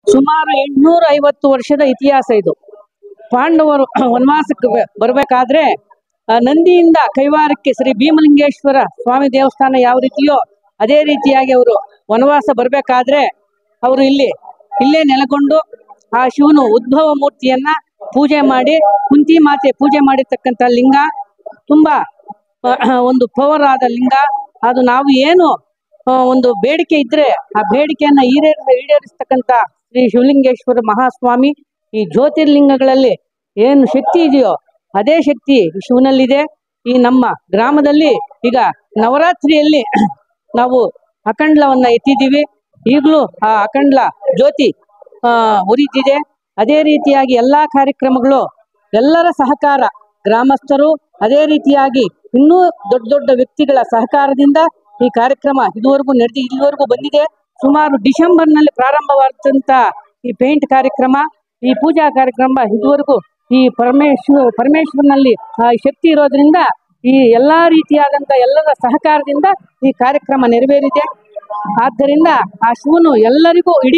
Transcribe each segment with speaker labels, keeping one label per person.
Speaker 1: ಸುಮಾರು 850 ವರ್ಷದ ಇತಿಹಾಸ ಇದು. ಪಾಂಡವರು ವನವಾಸಕ್ಕೆ ಬರಬೇಕಾದ್ರೆ ನಂದಿಯಿಂದ ಕೈವಾರಕ್ಕೆ ಶ್ರೀ ಭೀಮಲಿಂಗೇಶ್ವರ ಸ್ವಾಮಿ ದೇವಸ್ಥಾನ ಯಾವ ರೀತಿಯೋ ಅದೇ ರೀತಿಯಾಗಿ ಅವರು ವನವಾಸ ಬರಬೇಕಾದ್ರೆ ಅವರು ಇಲ್ಲೇ ನೆಲೆಗೊಂಡು ಆ ಶಿವನು ಉದ್ಭವ ಮೂರ್ತಿಯನ್ನ ಪೂಜೆ ಮಾಡಿ, ಕುಂತಿ ಮಾತೆ ಪೂಜೆ ಮಾಡಿರ್ತಕ್ಕಂಥ ಲಿಂಗ ತುಂಬಾ ಒಂದು ಪವರ್ ಆದ ಲಿಂಗ. ಅದು ನಾವು ಏನು ಒಂದು ಬೇಡಿಕೆ ಇದ್ರೆ ಆ ಬೇಡಿಕೆಯನ್ನ ಈಡೇರಿಸ್ತಕ್ಕಂಥ ಶ್ರೀ ಶಿವಲಿಂಗೇಶ್ವರ ಮಹಾಸ್ವಾಮಿ ಈ ಜ್ಯೋತಿರ್ಲಿಂಗಗಳಲ್ಲಿ ಏನು ಶಕ್ತಿ ಇದೆಯೋ ಅದೇ ಶಕ್ತಿ ಶಿವನಲ್ಲಿದೆ. ಈ ನಮ್ಮ ಗ್ರಾಮದಲ್ಲಿ ಈಗ ನವರಾತ್ರಿಯಲ್ಲಿ ನಾವು ಅಖಂಡ್ಲವನ್ನ ಎತ್ತಿದ್ದೀವಿ. ಈಗಲೂ ಆ ಅಖಂಡ್ಲ ಜ್ಯೋತಿ ಉರಿತಿದೆ. ಅದೇ ರೀತಿಯಾಗಿ ಎಲ್ಲಾ ಕಾರ್ಯಕ್ರಮಗಳು ಎಲ್ಲರ ಸಹಕಾರ, ಗ್ರಾಮಸ್ಥರು ಅದೇ ರೀತಿಯಾಗಿ ಇನ್ನೂ ದೊಡ್ಡ ದೊಡ್ಡ ವ್ಯಕ್ತಿಗಳ ಸಹಕಾರದಿಂದ ಈ ಕಾರ್ಯಕ್ರಮ ಇಲ್ಲಿವರೆಗೂ ಬಂದಿದೆ. ಸುಮಾರು ಡಿಸೆಂಬರ್ನಲ್ಲಿ ಪ್ರಾರಂಭವಾದಂತ ಈ ಪೇಂಟ್ ಕಾರ್ಯಕ್ರಮ, ಈ ಪೂಜಾ ಕಾರ್ಯಕ್ರಮ ಇದುವರೆಗೂ ಈ ಪರಮೇಶ್ವರನಲ್ಲಿ ಶಕ್ತಿ ಇರೋದ್ರಿಂದ ಈ ಎಲ್ಲಾ ರೀತಿಯಾದಂತ ಎಲ್ಲರ ಸಹಕಾರದಿಂದ ಈ ಕಾರ್ಯಕ್ರಮ ನೆರವೇರಿದೆ. ಆದ್ದರಿಂದ ಆ ಶಿವನು ಎಲ್ಲರಿಗೂ ಇಡೀ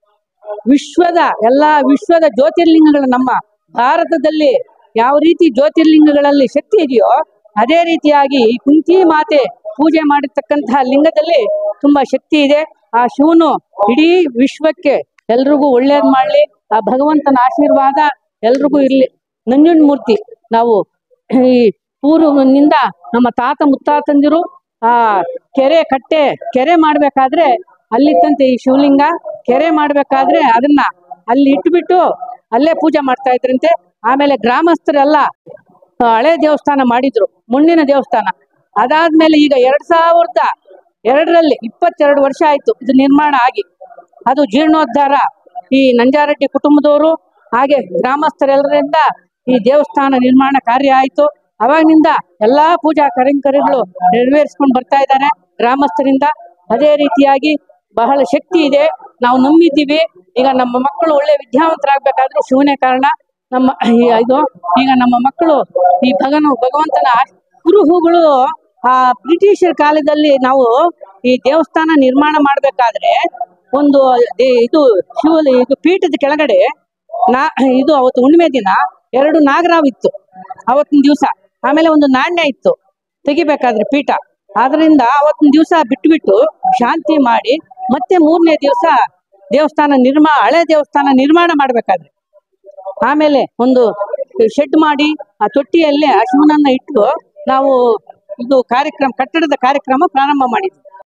Speaker 1: ವಿಶ್ವದ ಜ್ಯೋತಿರ್ಲಿಂಗಗಳು ನಮ್ಮ ಭಾರತದಲ್ಲಿ ಯಾವ ರೀತಿ ಜ್ಯೋತಿರ್ಲಿಂಗಗಳಲ್ಲಿ ಶಕ್ತಿ ಇದೆಯೋ ಅದೇ ರೀತಿಯಾಗಿ ಈ ಕುಂತಿ ಮಾತೆ ಪೂಜೆ ಮಾಡಿರ್ತಕ್ಕಂತಹ ಲಿಂಗದಲ್ಲಿ ತುಂಬಾ ಶಕ್ತಿ ಇದೆ. ಆ ಶಿವನು ಇಡೀ ವಿಶ್ವಕ್ಕೆ ಎಲ್ರಿಗೂ ಒಳ್ಳೇದ್ ಮಾಡ್ಲಿ, ಆ ಭಗವಂತನ ಆಶೀರ್ವಾದ ಎಲ್ರಿಗೂ ಇರ್ಲಿ. ನಂಜುಂಡಮೂರ್ತಿ ನಾವು ಈ ಪೂರ್ವನಿಂದ ನಮ್ಮ ತಾತ ಮುತ್ತಾತಂದಿರು ಆ ಕೆರೆ ಮಾಡ್ಬೇಕಾದ್ರೆ ಅಲ್ಲಿತ್ತಂತೆ ಈ ಶಿವಲಿಂಗ. ಕೆರೆ ಮಾಡ್ಬೇಕಾದ್ರೆ ಅದನ್ನ ಅಲ್ಲಿ ಇಟ್ಬಿಟ್ಟು ಅಲ್ಲೇ ಪೂಜೆ ಮಾಡ್ತಾ ಇದ್ರಂತೆ. ಆಮೇಲೆ ಗ್ರಾಮಸ್ಥರೆಲ್ಲ ಹಳೆ ದೇವಸ್ಥಾನ ಮಾಡಿದ್ರು, ಮಣ್ಣಿನ ದೇವಸ್ಥಾನ. ಅದಾದ್ಮೇಲೆ ಈಗ 2002ರಲ್ಲಿ 22 ವರ್ಷ ಆಯ್ತು ಇದು ನಿರ್ಮಾಣ ಆಗಿ. ಅದು ಜೀರ್ಣೋದ್ಧಾರ ಈ ನಂಜಾರೆಡ್ಡಿ ಕುಟುಂಬದವರು ಹಾಗೆ ಗ್ರಾಮಸ್ಥರೆಲ್ಲರಿಂದ ಈ ದೇವಸ್ಥಾನ ನಿರ್ಮಾಣ ಕಾರ್ಯ ಆಯ್ತು. ಅವಾಗಿನಿಂದ ಎಲ್ಲಾ ಪೂಜಾ ಕೈಂಕರ್ಯಗಳು ನೆರವೇರಿಸ್ಕೊಂಡು ಬರ್ತಾ ಇದ್ದಾರೆ ಗ್ರಾಮಸ್ಥರಿಂದ. ಅದೇ ರೀತಿಯಾಗಿ ಬಹಳ ಶಕ್ತಿ ಇದೆ, ನಾವು ನಂಬಿದ್ದೀವಿ. ಈಗ ನಮ್ಮ ಮಕ್ಕಳು ಒಳ್ಳೆ ವಿದ್ಯಾವಂತರಾಗಬೇಕಾದ್ರೂ ಶಿವನೇ ಕಾರಣ. ಈಗ ನಮ್ಮ ಮಕ್ಕಳು ಈ ಭಗವಂತನ ಕುರುಹುಗಳು ಆ ಬ್ರಿಟಿಷರ್ ಕಾಲದಲ್ಲಿ ನಾವು ಈ ದೇವಸ್ಥಾನ ನಿರ್ಮಾಣ ಮಾಡ್ಬೇಕಾದ್ರೆ ಒಂದು ಇದು ಪೀಠದ ಕೆಳಗಡೆ ಅವತ್ತು ಹುಣ್ಣಿಮೆ ದಿನ 2 ನಾಗರಾವ್ ಇತ್ತು ಅವತ್ತಿನ ದಿವಸ. ಆಮೇಲೆ ಒಂದು ನಾಣ್ಯ ಇತ್ತು ತೆಗಿಬೇಕಾದ್ರೆ ಪೀಠ. ಆದ್ರಿಂದ ಅವತ್ತಿನ ದಿವಸ ಬಿಟ್ಟು ಶಾಂತಿ ಮಾಡಿ ಮತ್ತೆ 3ನೇ ದಿವಸ ಹಳೆ ದೇವಸ್ಥಾನ ನಿರ್ಮಾಣ ಮಾಡ್ಬೇಕಾದ್ರೆ ಆಮೇಲೆ ಒಂದು ಶೆಡ್ ಮಾಡಿ ಆ ತೊಟ್ಟಿಯಲ್ಲೇ ಆ ಶಿವನನ್ನ ಇಟ್ಟು ನಾವು ಕಟ್ಟಡದ ಕಾರ್ಯಕ್ರಮ ಪ್ರಾರಂಭ ಮಾಡಿದ್ವಿ.